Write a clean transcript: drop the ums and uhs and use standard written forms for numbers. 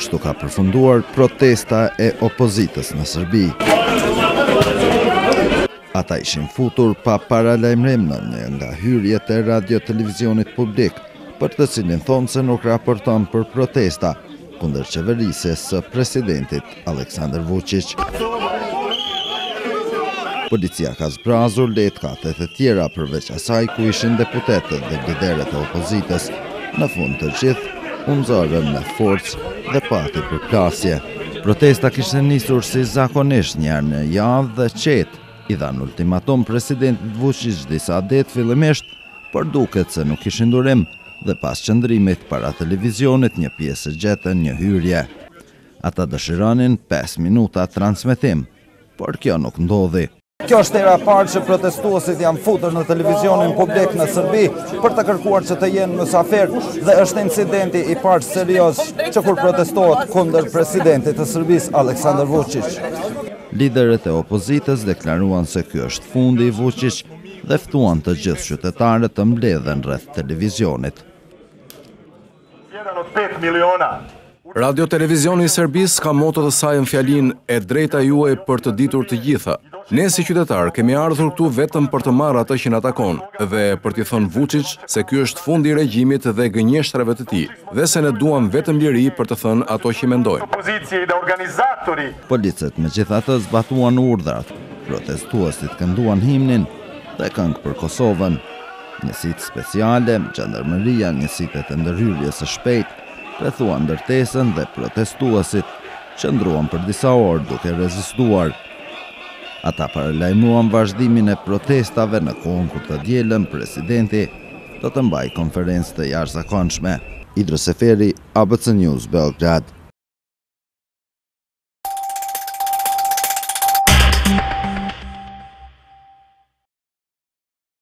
Kështu ka përfunduar protesta e opozitës në Serbi. Ata ishin futur pa paralajmërim në një nga hyrjet e radio-televizionit publik, për të cilin thonë se nuk raporton për protesta kundër qeverisjes së presidentit Aleksandar Vučić. Policia ka zbrazur letkatet e tjera përveç asaj ku ishin deputetët dhe liderët e opozitës. Në fund të gjithë u nxorën me forcë dhe pati përplasje. Protesta kishte nisur si zakonisht një herë në javë dhe qetë i dhanë ultimatum presidentit Vučić disa ditë fillimisht, por duket se nuk kishin durim dhe pas qëndrimit para televizionit një pjesë gjetën një hyrje. Ata dëshironin 5 minuta transmetim, por kjo nuk ndodhi. Kjo është era parë që protestuesit janë futur në televizionin publik në Serbi për të kërkuar që të jenë mysafir dhe është incidenti i parë serioz që kur protestohet kundër presidentit të Serbisë Aleksandar Vučić. Liderët e opozitës deklaruan se ky është fundi i Vučić dhe ftuan të gjithë qytetarët të mbledhen rreth televizionit. Radio-televizioni i Serbisë ka moto të saj në fjalinë e drejta juaj për të ditur të gjitha. Ne si qytetar kemi ardhur këtu vetëm për të marrë atë që na takon dhe për t'i thënë Vučić se ky është fundi i regjimit dhe gënjeshtrave të tij dhe se ne duam vetëm liri për të thënë ato që mendojmë. Policët megjithatë zbatuan urdhrat, protestuesit kënduan himnin dhe këngë për Kosovën. Njësitë speciale, gjandarmeria, njësitë të ndërhyrjes së shpejtë rrethuan ndërtesën dhe protestuesit qëndruan për disa orë duke rezistuar. Ata paralajmëruan vazhdimin e protestave në kohën kur të dielën presidenti do të mbajë konferencë të jashtëzakonshme. Idris Seferi, ABC News, Beograd.